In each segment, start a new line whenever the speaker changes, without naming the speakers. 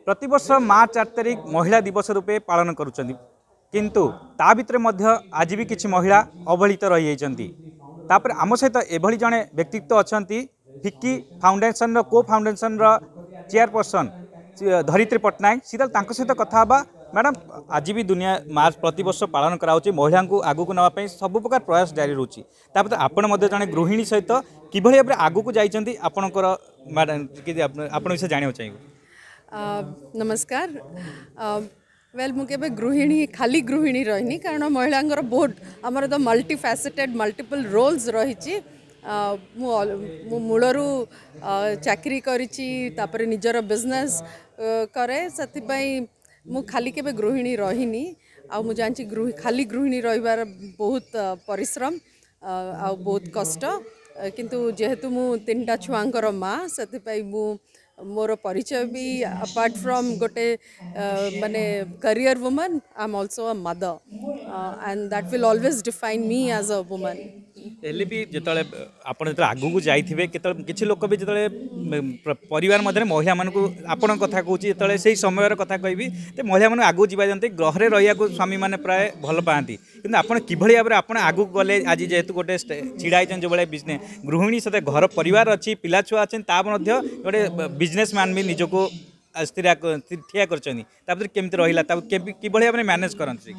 प्रतिवर्ष मार्च 8 तारिख महिला दिवस रूपे पालन करुँच किंतु ता भितर मध्य आज भी किसी महिला अवहेलित रही जाती। आम सहित एभली जड़े व्यक्तित्व अच्छा फिक्की फाउंडेशन को फाउंडेशन चेयरपर्सन धरित्री पट्टनायक सीधा सहित कथा मैडम आज भी दुनिया मार्च प्रतिवर्ष पालन कराऊँच महिला को आगू को नापी सब प्रकार प्रयास जारी रोचे। आपण जड़े गृहिणी सहित किभली भाव आगू को जाइए आपणकर मैडम आप विषय जानवा चाहिए।
नमस्कार। वेल मुझे गृहिणी खाली गृहिणी रही कारण महिला बहुत आमर तो मल्टी फैसेटेड मल्टीपल रोल्स रही मूलरू चाकरी करी निजर बिजनेस करे मु खाली के गृहिणी रही आ मु जानची खाली गृहिणी रहिबार बहुत परिश्रम आ बहुत कष्ट किंतु जेहेतु मु 3टा छुआंकर माँ से मु मोर परिचय भी अपार्ट फ्रॉम गोटे माने career woman I am also a mother and that will always define me as a woman.
हेल्ले भी जिते आप आगू को जाइए किसी लोक भी जो परिवार मध्य महिला मानक आपण कथा कहूँ जो से समय कथा कहि तो महिला मान आगू जाते ग्रह रहा स्वामी मैंने प्राय भल पाती कि आप किभली भाव आप आगू गले आज जेहेतु गोटे छिड़ाई जो भाई बिजनेस गृहिणी सहित घर परिवार अच्छी पिला छुआ अच्छे गोटे बिजनेस मैन भी निजको ठिया करमती रहा किभली भाव मैनेज करते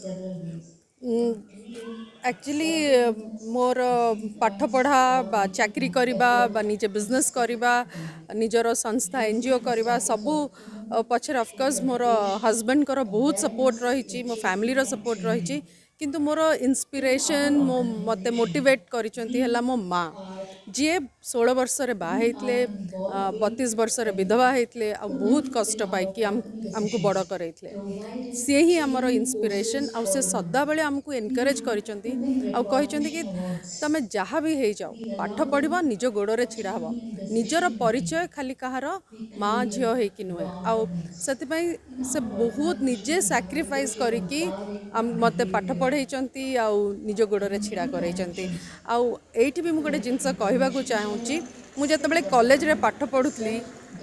एक्चुअली मोर पाठ पढ़ा बा चाकरी करवा बा निजे बिजनेस करवा निजर संस्था एनजीओ करवा सबू पछर ऑफकोर्स मोर हस्बैंड कर बहुत सपोर्ट रही मो फैमिली सपोर्ट रही किंतु मोर इंस्पिरेशन मो मते मोटिवेट करिसेंती मो माँ जी 16 वर्ष रे बाहा हेतले 32 वर्ष रे विधवा हेतले आ बहुत कष्ट पाई आमको बड़ करैतले सी ही आमर इंस्पिरेशन आ से सदा बेले आमको एनकरेज करिसेंती आ कहिसेंती कि तमे जहाँ भी हे जाओ पाठ पढ़िबो निज गोड़े छिड़ा हबो निजर परिचय खाली कहार माँ झियो हे कि नुहे आ सेतिपई से बहुत निजे सैक्रिफाइस करिकी मते पाठ पढ़ाई आ निज गोड़े छिड़ा करैचंती आ एठी भी मु गोटे जिनस कहबा को चाहूँगी मुझे जो कॉलेज रे पाठ पढ़ुली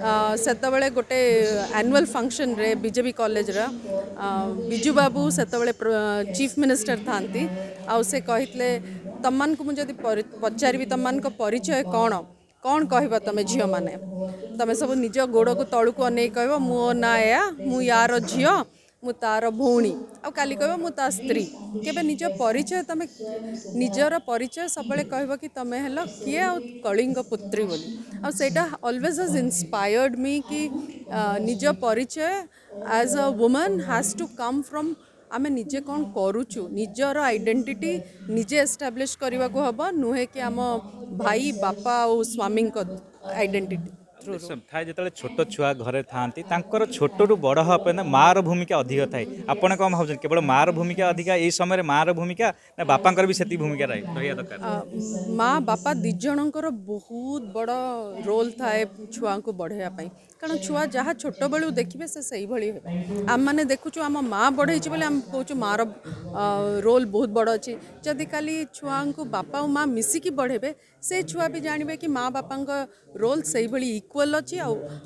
से गोटे एनुअल फंक्शन रे बीजेपी कॉलेज बिजू बाबू से चीफ मिनिस्टर थांती आ से कहितले तमन को मुझे पचारि तमन को परिचय कौन कौन कह तमें झील मैंने तमें सब निज गोड़ को तलू को अने कह मो ना या मु यार झील मु तार भौणी आ काली कह मु ता स्त्री केबे निज परिचय तमें निजर परिचय सब कह कि तमें हेल किए आ कलिंग पुत्री बोली आ सेटा ऑलवेज हैज इंस्पायर्ड मी कि निज परिचय as a woman has to come from आमे निजे कौन करुचु निजर आइडेंटिटी निजे एस्टाब्लिश करने को हम नुहे कि आम भाई बापा और स्वामी आइडेंटिटी
थाए जो छोट छुआ घरे था छोटू बड़ हाँ माँ भूमिका अधिक थाए आपड़ कौन भाव केवल माँ भूमिका अधिक ये समय माँ भूमिका ना बापा भी से भूमिका रही दरकार
माँ बापा दी जनकर बहुत बड़ रोल थाए छुआ को बढ़ाई कारण छुआ जहाँ छोट बेलू देखिए से भाई आम मैंने देखुचु आम माँ बढ़ई बोले आम कहूँ माँ रोल बहुत बड़ अच्छी जदि काली छुआ को बापा और माँ मिसिकी बढ़ेबे से छुआ भी जानवे कि माँ बापा रोल से भाई इक्वल अच्छी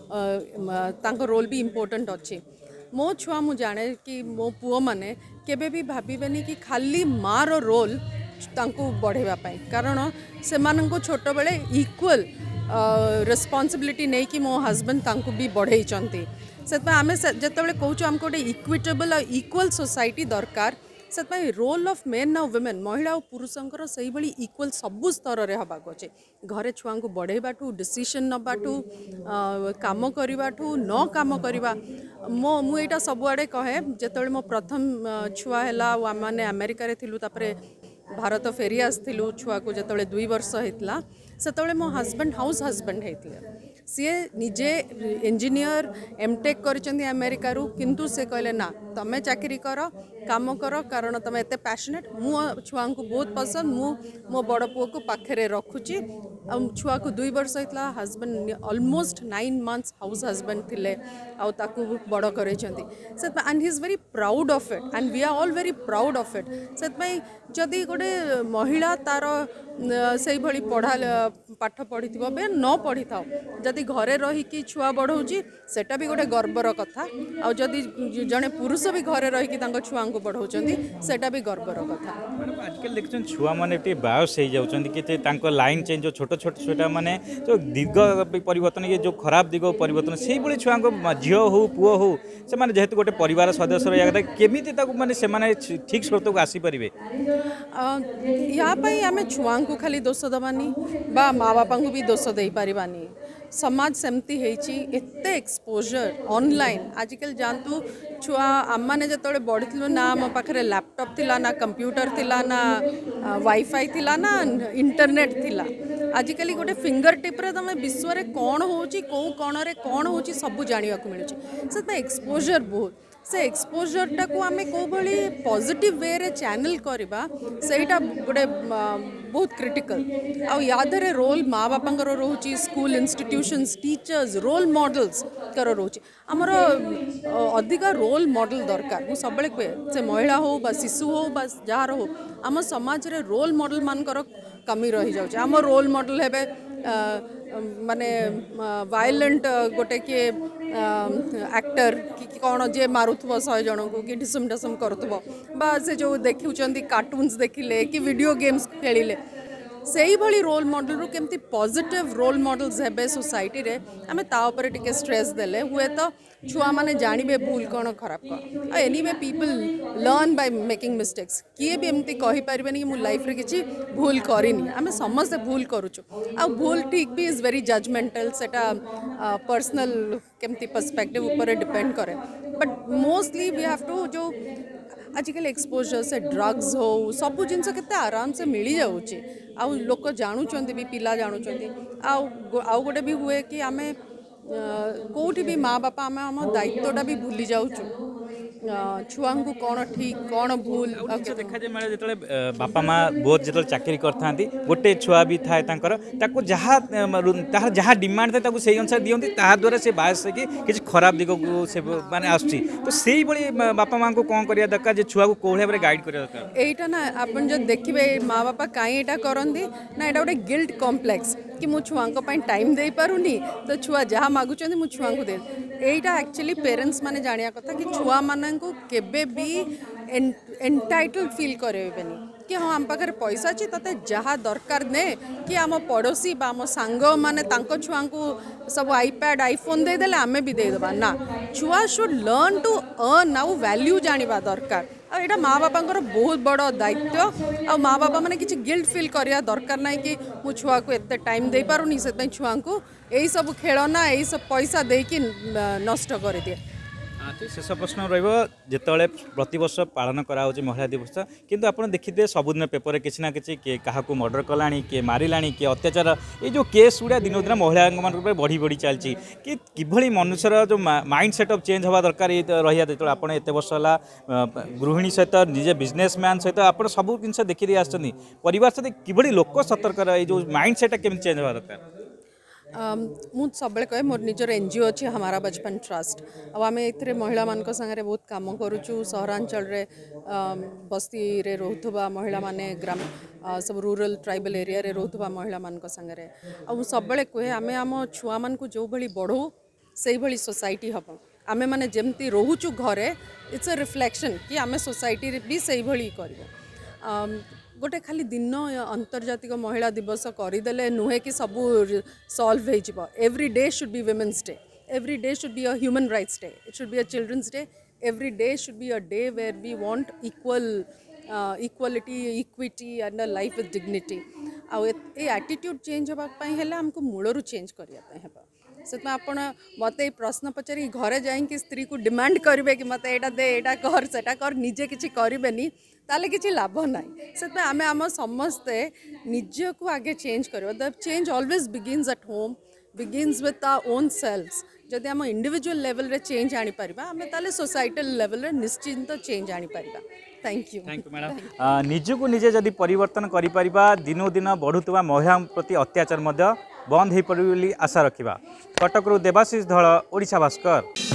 आ रोल भी इम्पोर्टेंट अच्छी मो छुआ मु जाने कि मो पुओ माने केबे भी भाविबेनी कि खाली माँ रो रोल तांको बढ़ेवाई कारण से माननको छोट बेले इक्वल रेस्पॉन्सिबिलिटी नहीं कि मो हस्बैंड तांको भी बढ़ई से आम जिते कहूँ आमको गोटे इक्विटेबल और इक्वल सोसाइटी दरकार से रोल ऑफ मेन और वुमेन महिला और पुरुषंकर से भाई इक्वल सबू स्तर में हवा अच्छे घरे छुआ को बढ़ेबाठू डिसीजन नबाठू काम करवाठू न काम करवा मुझा सबुआड़े कहे जिते मो प्रथम छुआ है मैंने अमेरिका थिलु तापरे भारत फेरी आसलु छुआ को जिते 2 वर्ष होता से मो हस्बैंड हाउस हस्बैंड होते सी निजे इंजीनियर एमटेक कर अमेरिका किंतु से कहले ना तमें चाकरी कर काम कर कारण तुम एत पैशनेट मु छुआ को बहुत पसंद मो बड़ पुओ को पाखे रखुची छुआ को 2 वर्ष होता husband almost 9 months house husband थिले आकु बड़ कर and he is very proud of it and we are all very proud of it से जदि गोटे महिला तार से भाई पढ़ा पाठ पढ़ी बे न पढ़ी था जदि जदि घरे रही छुआ बढ़ाऊँगी सेटा भी गोटे गर्वर कथा आ जदि जड़े पुरुष भी घरे रही छुआ को बढ़ाऊँ सेटा भी गर्वर कथा।
आजकल देखते छुआ मैंने बायस हो जाती लाइन चेंज जो छोट छोट छुआ मैंने जो दिग परिवर्तन ये जो खराब दिग परिवर्तन से भाई छुआ झील हो पुओ हो से जेहेतु गोटे परिवार सदस्य रहा कथा केमी माने ठीक स्रोत को आसीपर
यापाई आम छुआ को खाली दोष दबानी बा माँ बापा को भी दोष दे पारिबानी समाज सेमती एते एक्सपोजर ऑनलाइन आजिकल जानतु छुआ आम मैंने जो बढ़ी ना आम पाखे लैपटॉप थिला ना कंप्यूटर थिला ना वाईफाई थिला ना इंटरनेट थिला आजिकल गोटे फिंगर टिप रे तुम विश्व में कौन होची कौ कण रे कौन होची सब जानिया को मिलुची से एक्सपोजर बहुत से एक्सपोजरटा को आम कौ भाई पॉजिटिव वे रे चैनल करवा सेटा गोटे बहुत क्रिटिकल आउ यादरे रोल माँ बापा रोचे school institutions teachers role models कर रोचे आमर अधिक रोल मॉडल दरकार मुझे सब कहे से महिला हो बा शिशु हो बा जार हो आम समाज रे रोल मॉडल मानकर कमी रही जाउछे आम रोल मॉडल हेबे माने वायलेंट गोटे किए एक्टर कि कौन जे मारुथबो 100 जन को कि ढिसम ढसम करुथबो बा से जो देखुचंती कार्टून्स देखिले कि वीडियो गेम्स खेलिले से ही भली रोल मॉडल रू केमती पॉजिटिव रोल मॉडल्स हेबे सोसाइटी रे आमे ता ऊपर टिके स्ट्रेस देले हुए तो छुआ माने जानिबे भूल कौन खराब कौन anyway people learn by making mistakes किए भी एमती कहि पारिबेनी कि मु लाइफ रे किछि भूल करिनी आमे समस्त भूल करूछु आ भूल ठीक भी इज वेरी जजमेंटल सेटा पर्सनल केमती पर्सपेक्टिव ऊपर डिपेंड करे but mostly we have to जो आजिकल एक्सपोजर से ड्रग्स हो सब जिनस केते आराम से मिली जाउची आउ लोक जानुचंती भी पिला जानुचंती आउ गोटे भी हुए कि आमे कोठी भी माँ बापा आम आम दायित्वटा भी भूली जाऊँ छुआ को कौन ठीक कौन भूल
देखा जाए मैंने जो बापा माँ बहुत जो चाकरी करते गोटे छुआ भी थाए जहाँ जहाँ डिमांड थाए से अनुसार दिखती द्वारा से बायस कि किसी खराब दिग को से माने आसुची तो से बापा माँ को कौन करिया दरकार जे छुआ को कोई भाव गाइड करिया दरकार एटा
ना आपन जब देखिबे माँ बापा कहीं एटा करंदी ना एटा गोटे गिल्ट कॉम्प्लेक्स कि मु छुआ टाइम दे पारुनी तो छुआ जहाँ मागुचंदी मु छुआ को दे एटा एक्चुअली पेरेंट्स माने जानिया कथा कि छुआ मान को केबे भी एंटाइटल्ड फील करेबेनी कि हाँ आम पाखे पैसा अच्छी ते जहाँ दरकार ने कि आम पड़ोसी बा आम सांग माने तांको छुआ को सब आईपैड आईफोन दे देले आमे भी दे देबा ना छुआ शुड लर्न टू अर्न आउ वैल्यू जानिबा दरकार और यहाँ माँ बापा बहुत बड़ दायित्व आ माँ बापा मैंने किसी गिल्ट फील करिया दरकार ना कि मु छुआ को एते टाइम दे पारुनी से छुआ को यही सब खेलना यही सब पैसा देकी नष्ट कर दिए
शेष प्रश्न रजिते प्रतिवर्ष पालन कराऊँ महिला दिवस किंतु आप देखिए सबुदिन पेपर किसी ना कि क्या मर्डर कला किए मारा किए अत्याचार ये जो केस गुड़ा दिन दिन महिला मान बढ़ी बढ़ी चलती कि किभली मनुष्यर जो माइंड सेटअप चेंज हवा दरकार ये रही जो आप एत वर्ष है गृहिणी सहित निजे बिजनेसमैन सहित आप सब जिन देखी आसुँच परिवार सहित किभली लोक सतर्क जो माइंड सेट केमी चेंज हवा दरकार
मुझे सब कहे मोर निजर एनजीओ अच्छी हमारा बचपन ट्रस्ट अब आम ए महिला मान संगे बहुत कम करुचु सहरांचल रे बस्ती रे रोथुबा महिला माने ग्राम सब रूरल ट्राइबल एरिया रे रोथुबा महिला मान संगे अब सब कहे आम आम छुआ मान को जो भली बढ़ो से भली सोसाइटी हम आमे माने जेमती रोचु घरे इट्स अ रिफ्लेक्शन कि आमे सोसाइटी रे भी से भली कर गोटे खाली दिन अंतर्जातिक महिला दिवस करदेले नुहे कि सब सॉल्व हो every day should be women's day every day should be a human rights day it should be a children's day every day should be a day where we want equality equity and a life with dignity आउ attitude change होगापाई हमको मूलरू change करने से आपण मत प्रश्न पचारि घरे जाइए स्त्री को डिमांड करेंगे कि मत एटा दे एटा कर सेटा कर निजे किसी करेनि ताले किसी लाभ ना से आम आम समस्ते निज को आगे चेंज कर the change always begins at home begins with our own selfs जदि आम इंडिविजुअल लेवल रे चेंज आनी परिबा आमे ताले सोसाइटल लेवल रे निश्चिंत चेंज आनी परिबा थैंक यू
मैडम निज को निजे जदि परिवर्तन करि परिबा दिनो दिन बढ़ुवा महिला प्रति अत्याचार बंद हो पड़े आशा रखा कटकरू देवाशीष धल ओडिशा भास्कर।